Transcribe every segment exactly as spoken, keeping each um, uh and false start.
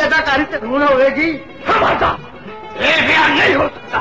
अदाकारी से ढूंढ होगी। समझा ये ब्याह नहीं हो सकता।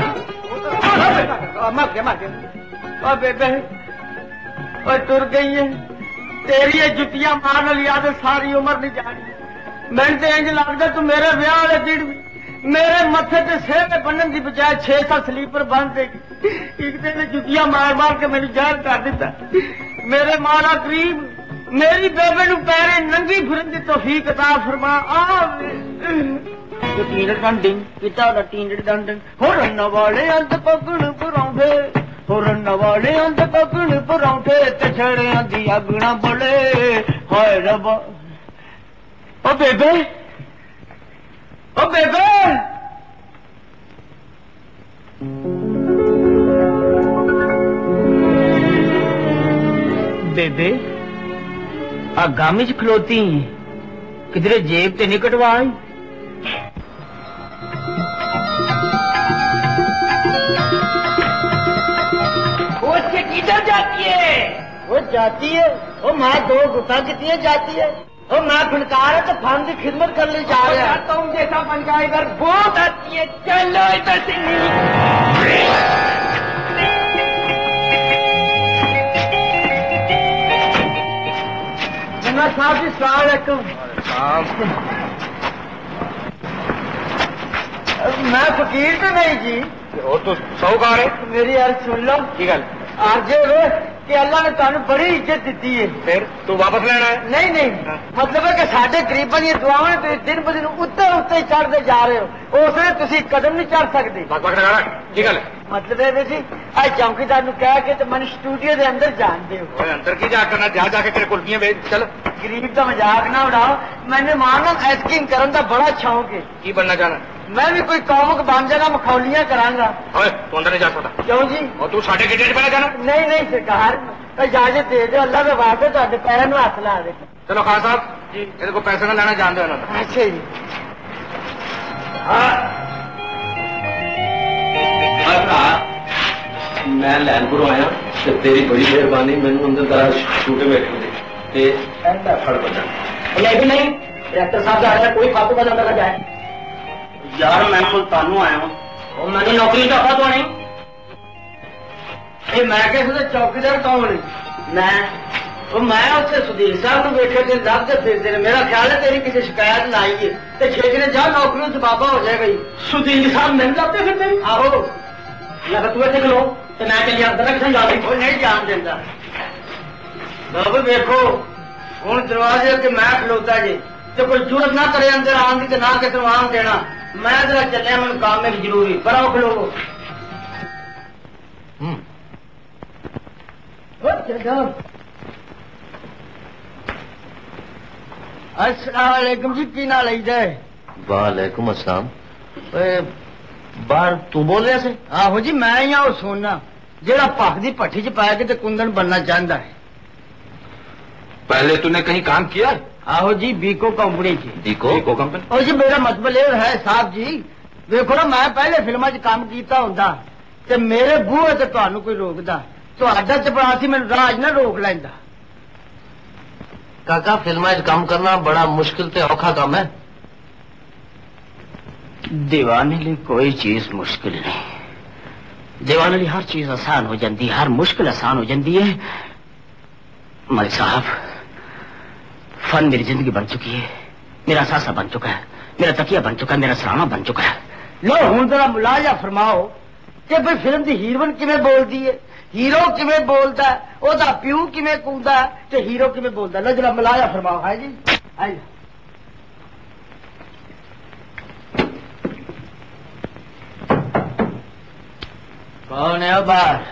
मर गया मर गया। और बेबे और तुर गई है तेरी ये जुतियां मारन लिया तो सारी उम्र नहीं जानी। मैंने तो इंज लगता तू मेरे ब्याह वाले दिन मेरे मत्थे ते सेब बनने की बजाय छे सत स्लीपर बन देगी। एक दिन जुतियां मार मार के मैंने जहर कर दिता। मेरे मारा करीब मेरी बेबे नू पैरे नंगी फिरन दी तौफीक अता फरमा। आ टींड डंडिंग किता दा टींड डंडिंग हो रन वाले अंत पगण परांठे हो रन वाले अंत पगण परांठे ते छड़ियां दी अगना बड़े हाय रब्बा। ओ बेबे ओ बेबे बेबे आ गामी च खलोती किधरे जेब ते नहीं कटवाई। वो किधर जाती है? वो जाती है वो माँ दो गुस्सा कितनी जाती है। वो माँ फनकार है तो फन की खिदमत करने जा रहे हैं। तुम जैसा बनका इधर बहुत आती है। चलो इधर से जनाब साहब जी सलाम अलैकुम। मैं फकीर तो नहीं जी। वो तो साहूकार है। मेरी यार सुन लो की गल आरजे वे कि अल्लाह ने तुहानू बड़ी इज्जत दी है। फिर तू वापस लेना है? नहीं नहीं हाँ। मतलब है कि साढ़े गरीबन ये दुआएं तो दिन ब दिन उत्ते उत्ते चढ़ते जा रहे हो उसने तुसी कदम नहीं चढ़ सकते। मतलब है जी आज चौकीदार कह के तो मैंने स्टूडियो के अंदर जान दे अंदर की जा करना जा जाके तेरे कुल्फियां बेच। चल गरीब का मजाक ना उड़ाओ। मैंने मानो एक्टिंग करने का बड़ा शौक है। की बनना चाहना? मैं भी कोई कॉमिक बन जाना मखौलियां करांगा। तू अंदर नहीं जा सकता। क्यों जी? और तू साढ़े गेटे नहीं बना जाना? नहीं नहीं सरकार इजाजत दे दो अल्लाह के वास्ते तुहाडे पैरों में हथ ला दे। चलो खान साहब जी इहदे को पैसे ना लेना जान दो। अच्छा जी मैं लैनपुरों आया तो तेरी बड़ी मेहरबानी मैनू अंदर जरा छूटे बैठे ते फड़ बजा नहीं डायरेक्टर साहब जा रहे हैं कोई फालतू का अंदर ना जाए। यार मैं मुल्तानों आया हूँ मैंने नौकरी का तो नहीं। मैं किसी चौकीदार कौन है? मैं मैं उससे सुधीर साहब को वेखे दिन दबते फिरते ने। मेरा ख्याल है तेरी किसी शिकायत लाई है तो छेकने जा नौकरी से बाबा हो जाएगा। सुधीर साहब मिल जाते फिरते आहो लगा तू इतने लो तो मैं चलिए अंदर जा रही नहीं जान देता। बाबू देखो हूं दरवाजे के मैं खलोता जी तो कोई जरूरत ना करे अंदर आने की ना किसी आन देना। मैं जरा चलिया मैं काम में जरूरी बड़ा खलो। अस्सलाम जी की ना ली जाए? वालेकुम अस्सलाम। बाहर तू बोल रहा से? आहो जी मैं ही आ सोना जेड़ा पख दी भट्ठी च पा के कुंदन बनना चाहता है। पहले तूने कहीं काम किया? आहो जी बीको कंपनी की। बीको बीको कंपनी? और जी मेरा मतलब ये है साहब जी देखो ना मैं पहले फिल्म च काम किया होंदा ते मेरे बूहे ते तुहानू कोई रोकदा तो आडा चपरासी मैनू राज ना रोक लैंदा। काका फिल्म काम करना बड़ा मुश्किल ते औखा काम है। दीवाने लिए कोई चीज मुश्किल नहीं। दीवाने लिए हर चीज आसान हो जाती है हर मुश्किल आसान हो जाती है। मलिक साहब फन मेरी जिंदगी बन चुकी है। मेरा सासा बन चुका है मेरा तकिया बन चुका है मेरा सराहना बन चुका है। लो हूं जरा मुलाजा फरमाओ कि भाई फिल्म की हीरोइन किवें बोलती है हीरो किवें बोलता है ओदा प्यू किवें कूदा है ते हीरो किवें बोलता है। लो जरा मुलाजा फरमाओ है जी। आई कौन है बाहर?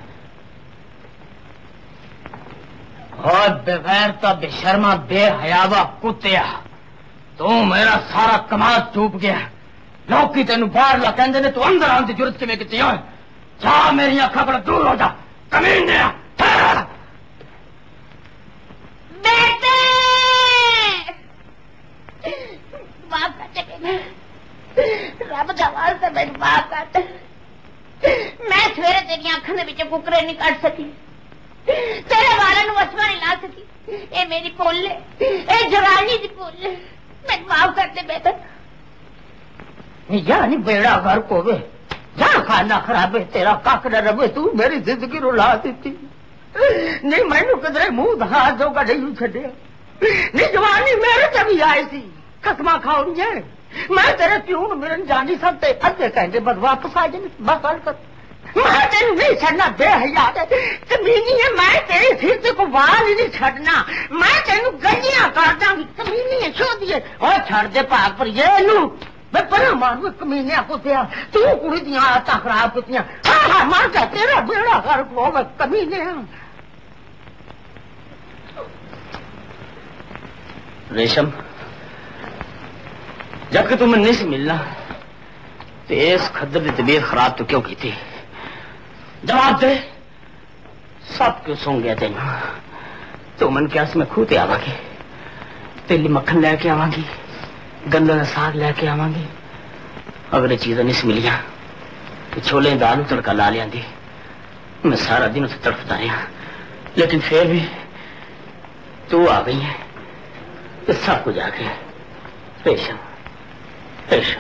और बेगैरता बेशर्मा बेहयावा कुत्तिया तू मेरा सारा कमाल चूप गया। नौकी तेन बाहर ला कहते ने तू अंदर आने की जरूरत किवें कीती है? जा मेरी अखा बड़ा दूर हो जा कमीने। बेटे माफ कर रब का वास्ता मेरी माफ कर। मैं सवेरे तेरी अखा के विचों कुकरे नहीं कट सकी तेरे वालों वसवा नहीं ला सकी। ये मेरी भुल है ये जवानी की भुल है। मैं माफ कर दे बेटा। जा नहीं बेड़ा घर को वे जा, खाना खराब है तेरा कख न रवे, तू मेरी जिंदगी रुला दी नहीं, मैनू किधरे मुंह दिखा दोगा नहीं छड़िया नहीं, जवानी मेरे से भी आई सी कसमा खाऊनी है, मैं तेरे प्यू न मिलन जा नहीं सकते, अद्धे घंटे बाद वापस आ जाने बस गल कर, मैं तेन नहीं छड़ना बेहया कमीनी है, मैं तेरे सिर से को वाल ही नहीं छड़ना, मैं तेन गलियां कर दांगी कमीनी है छो दिए और छड़ दे भाग पर ये नू मैं परा मारू कमीने को दिया तू कुड़ी दिया आदत खराब कितियां हाँ हाँ मार का तेरा बेड़ा घर को मैं कमीने। रेशम जबकि तुम्हें नहीं से मिलना तो इस खद्दर की तबीयत खराब तो क्यों की थी? जवाब दे, सब क्यों सो गया तेन? तो मन क्या मैं खूह ते आवागी, तेली मक्खन लैके आवागी, गंदा का साग लैके आवागी, अगर ये चीजें नहीं मिलिया तो छोले दाल में तड़का ला लिया, मैं सारा दिन उसे तड़फता रहा, लेकिन फिर भी तू आ गई है तो सब कुछ आ गया। रेशम रेशम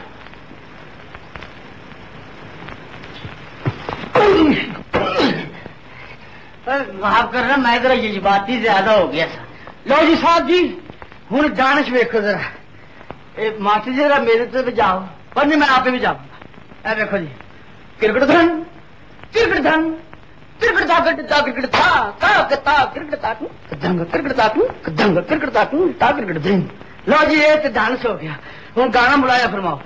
माफ करना, मैं जरा जज्बाती ज्यादा हो गया था। लो जी साहब जी हूं जानिश वेखो जरा, मास्टर जी जरा मेरे से भी जाओ, पर नहीं मैं आपे भी जाऊंगा। ए देखो जी, क्रिकेट धन क्रिकेट धन क्रिकेट ताकत क्रिकेट था का कता क्रिकेट ताकू कदंग क्रिकेट ताकू कदंग क्रिकेट ताकू ता क्रिकेट धन। लो जी ये तो डांस हो गया, हूं गाना बुलाया फरमाओ।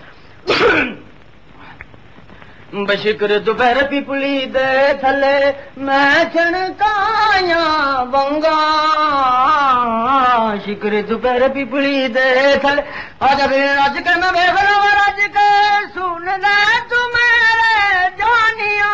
बशिकर दोपहर पिपली दे थले मैं छणकाया बंगा, शिकर दोपहर पिपली दे थले आज आज के मैं बेगना राज के सुन दे तू मेरे जानिया।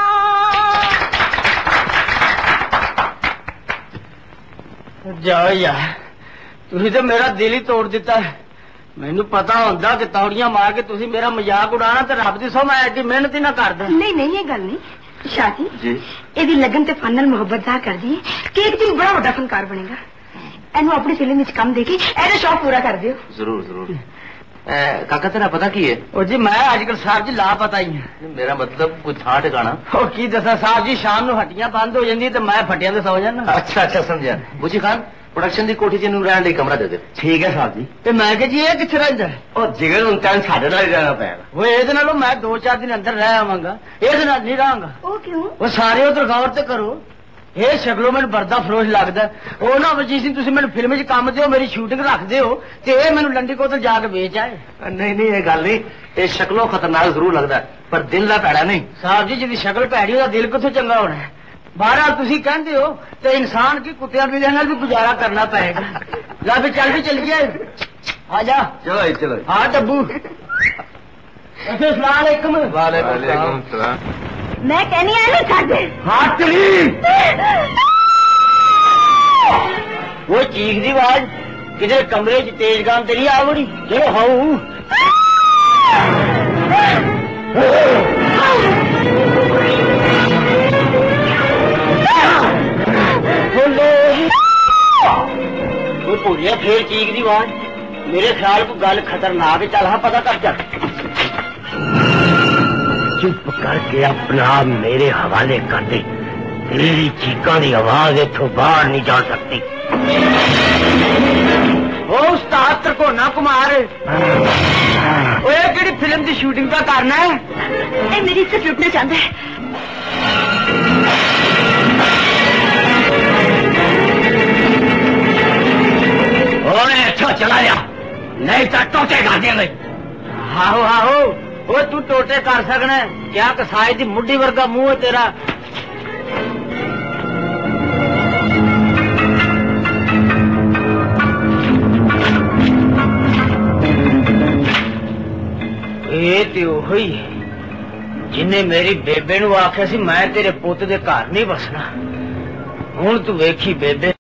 जाओ यार तुसी तो मेरा दिल ही तोड़ दिता है, मैनू पता होंदा कि तौड़ियां मार के तुसी मेरा मजाक उड़ाना तो रब दी सौ मैं एडी मेहनत ही ना करदा। नहीं नहीं ये गल नहीं शाह जी जी एदी लगन ते फन नाल मोहब्बत ज़ाहिर कर दी कि एक दिन बड़ा बड़ा फनकार बनेगा, एनू अपनी फिल्म विच कम देके एदा शौक पूरा कर दियो। जरूर जरूर। काका तेरा पता की है? ओ जी मैं आजकल साहब जी लापता ही है। मेरा मतलब कोई था ठिकाना? ओ की दसा साहब जी शाम नू हट्टियां बंद हो जांदी ते मैं फटियां ते सो जाना। अच्छा अच्छा समझा। बुझी खान प्रोडक्शन दी कोठी च नूं रहण लई कमरा दे दे। ठीक है साहब जी। ते मैं कह जी ये किथे रहिंदा है? ओ जिगर हुण तैन साडे नाल ही रहना पैगा। वो इहदे नालों मैं दो चार दिन अंदर रह आवांगा, इहदे नाल नहीं रहांगा। ओ क्यों? वो सारे उधर गौर ते करो, ये शक्लों मैंने बरदा फरोश लगदा, ओ ना जिस दिन तुसीं मैनूं फिल्म च काम दिओ मेरी शूटिंग रखदे हो ते ये मैनूं लंडी कोतल जाके बेच आए। नहीं नहीं ये गल नहीं, ये शक्लों खतरनाक जरूर लगदा पर दिल दा भैड़ा नहीं। साहब जी जिहदी शक्ल भैड़ी ओहदा दिल कित्थों चंगा होना है? बहरहाल तुसीं कहंदे हो ते इंसान की कुत्तियां बिल्लियां नाल भी गुजारा करना पएगा। ला भी चल भी चलिए आ जा। चलो चलो। हाँ डब्बू अस्सलाम वालेकुम। वालेकुम सलाम। मैं कहनी है ना छड़ दे। हाँ चली वो चीख दी आवाज किधर कमरे च तेज गान तेरी आवड़ी चलो हाऊ। कोई भूलिया फिर चीख दी आवाज, मेरे ख्याल को गल खतरनाक है, चल हाँ पता कर चल। चुप करके अपना आप मेरे हवाले कर दे, तेरी चीखों की आवाज इथों बाहर नहीं जा सकती। ओ उस्ताद त्रिकोना कुमार ओए केड़ी फिल्म की शूटिंग का करना है? ए मेरी इज्जत लुटना चाहता है। ओए अच्छा चला जा, नहीं तो टोटे कर देंगे। आहो आहो वो तू टोटे कर सकना है क्या? कसाई की मुड्डी वर्गा मुंह है तेरा। ये तो ही जिन्हें मेरी बेबे नू आख्या सी मैं तेरे पुत दे घर नहीं बसना। हुण तू वेखी बेबे